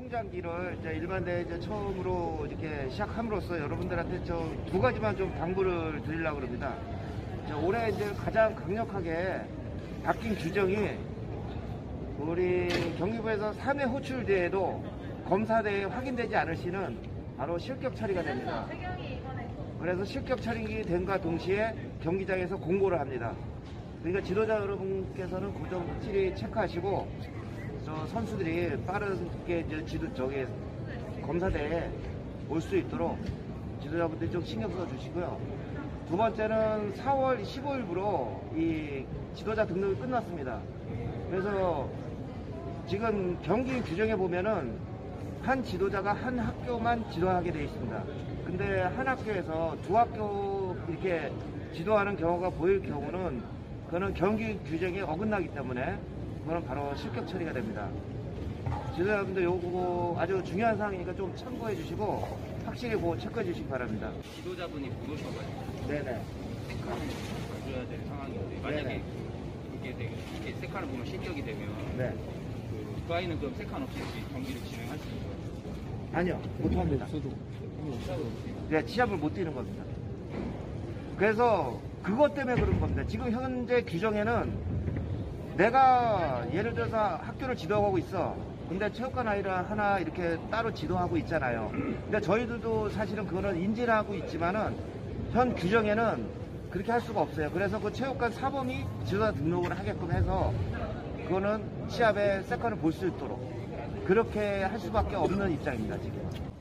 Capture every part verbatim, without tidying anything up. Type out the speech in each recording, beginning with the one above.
성장기를 이제 일반대회 이제 처음으로 이렇게 시작함으로써 여러분들한테 저 두 가지만 좀 당부를 드리려고 합니다. 올해 이제 가장 강력하게 바뀐 규정이 우리 경기부에서 삼 회 호출대에도 검사대에 확인되지 않을 시는 바로 실격 처리가 됩니다. 그래서 실격 처리가 된과 동시에 경기장에서 공고를 합니다. 그러니까 지도자 여러분께서는 그 점 확실히 체크하시고 저 선수들이 빠르게 이제 지도 저기 검사대에 올 수 있도록 지도자분들이 좀 신경 써 주시고요. 두 번째는 사월 십오일부로 이 지도자 등록이 끝났습니다. 그래서 지금 경기 규정에 보면은 한 지도자가 한 학교만 지도하게 되어 있습니다. 근데 한 학교에서 두 학교 이렇게 지도하는 경우가 보일 경우는 그거는 경기 규정에 어긋나기 때문에 그거는 바로 실격 처리가 됩니다. 지도자분들 요거 아주 중요한 사항이니까 좀 참고해 주시고 확실히 그거 체크해 주시기 바랍니다. 지도자분이 못 오셔가지고 네네. 세칸을 가져야 될 상황인데 만약에 네네. 이게 되게 이렇게 세칸을 보면 실격이 되면 네. 그, 그 아이는 그럼 세칸 없이 경기를 진행할 수 있는 거예요? 아니요, 못합니다. 네, 시합을 못 뛰는 겁니다. 그래서 그것 때문에 그런 겁니다. 지금 현재 규정에는 내가 예를 들어서 학교를 지도하고 있어. 근데 체육관 아이를 하나 이렇게 따로 지도하고 있잖아요. 근데 저희들도 사실은 그거는 인지를 하고 있지만은 현 규정에는 그렇게 할 수가 없어요. 그래서 그 체육관 사범이 지도자 등록을 하게끔 해서 그거는 시합에 세컨을 볼 수 있도록 그렇게 할 수밖에 없는 입장입니다, 지금.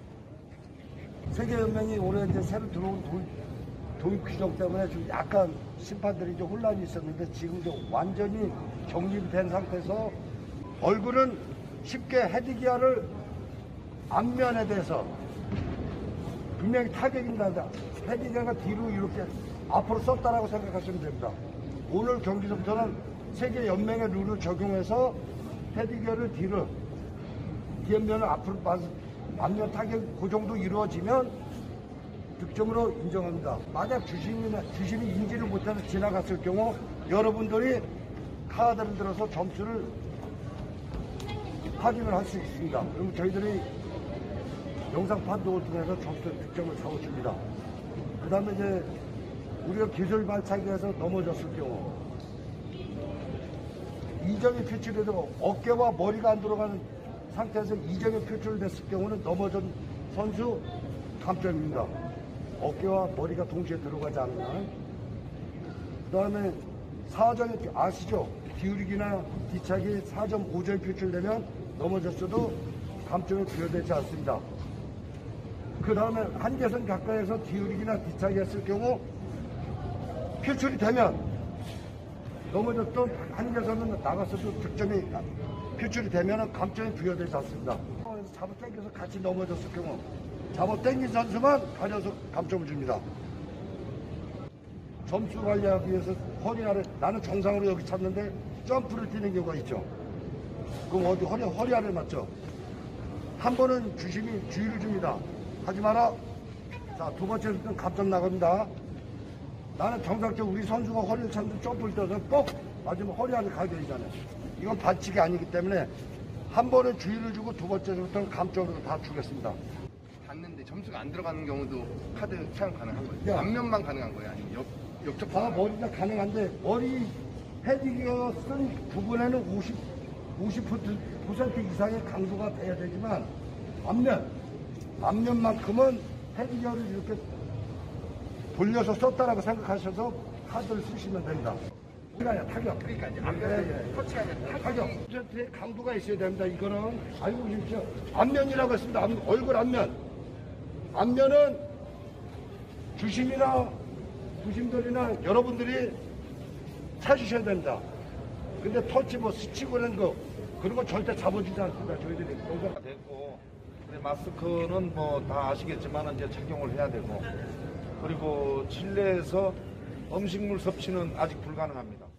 세계연맹이 올해 이제 새로 들어온 도입, 도입 규정 때문에 좀 약간 심판들이 좀 혼란이 있었는데 지금 좀 완전히 정립된 상태에서 얼굴은 쉽게 헤드기어를 앞면에 대해서 분명히 타격이 난다. 헤드기어가 뒤로 이렇게 앞으로 썼다라고 생각하시면 됩니다. 오늘 경기서부터는 세계연맹의 룰을 적용해서 헤드기어를 뒤로 뒷면을 앞으로 빠져 앞면 타격 그 정도 이루어지면 득점으로 인정합니다. 만약 주심이나 주심이 인지를 못해서 지나갔을 경우 여러분들이 카드를 들어서 점수를 확인을 할 수 있습니다. 그럼 저희들이 영상 판독을 통해서 점수 득점을 적어줍니다. 그 다음에 이제 우리가 기술 발차기에서 넘어졌을 경우 이점이 표출돼도 어깨와 머리가 안 들어가는 상태에서 이점이 표출됐을 경우는 넘어진 선수 감점입니다. 어깨와 머리가 동시에 들어가지 않는 한. 그 다음에 사점이 아시죠? 기울이기나 뒤차기 사 점 오 점이 표출되면 넘어졌어도 감점이 부여되지 않습니다. 그 다음에 한계선 가까이에서 기울이기나 뒤차기 했을 경우 표출이 되면 넘어졌던 한계선은 나갔어도 득점이 표출이 되면 감점이 부여되지 않습니다. 잡아당겨서 같이 넘어졌을 경우 잡아당긴 선수만 가려서 감점을 줍니다. 점수 관리하기 위해서 허리 아래 나는 정상으로 여기 찼는데 점프를 뛰는 경우가 있죠. 그럼 어디 허리, 허리 아래 맞죠? 한 번은 주심이 주의를 줍니다. 하지 마라. 자, 두 번째는 감점 나갑니다. 나는 정상적으로 우리 선수가 허리를 찼는데 점프를 뛰어서 뻑 맞으면 허리 안에 가게 되잖아요. 이건 반칙이 아니기 때문에 한 번은 주의를 주고 두 번째부터는 감점으로 다 주겠습니다. 봤는데 점수가 안 들어가는 경우도 카드 사용 가능한 거예요? 야. 앞면만 가능한 거예요? 아니면 옆, 옆쪽 다 머리가 가능한데 머리 헤딩기어 쓴 부분에는 오십, 오십 퍼센트 이상의 강도가 돼야 되지만 앞면, 앞면만큼은 헤딩기어를 이렇게 돌려서 썼다라고 생각하셔서 카드를 쓰시면 됩니다. 아니야, 타격. 그러니까 이제 앞면에 터치가 아니라 타격. 퍼센트의 강도가 있어야 됩니다. 이거는 알고 계십시오. 앞면이라고 했습니다. 앞, 얼굴 앞면. 앞면은 주심이나 부심들이나 여러분들이 찾으셔야 됩니다. 근데 터치 뭐 스치고는 거 그런 거 절대 잡아주지 않습니다. 저희들이. 공사가 됐고 마스크는 뭐 다 아시겠지만 이제 착용을 해야 되고 그리고 실내에서 음식물 섭취는 아직 불가능합니다.